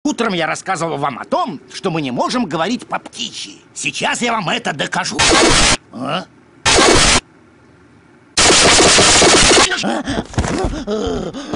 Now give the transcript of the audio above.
Утром я рассказывал вам о том, что мы не можем говорить по-птичьи. Сейчас я вам это докажу. А?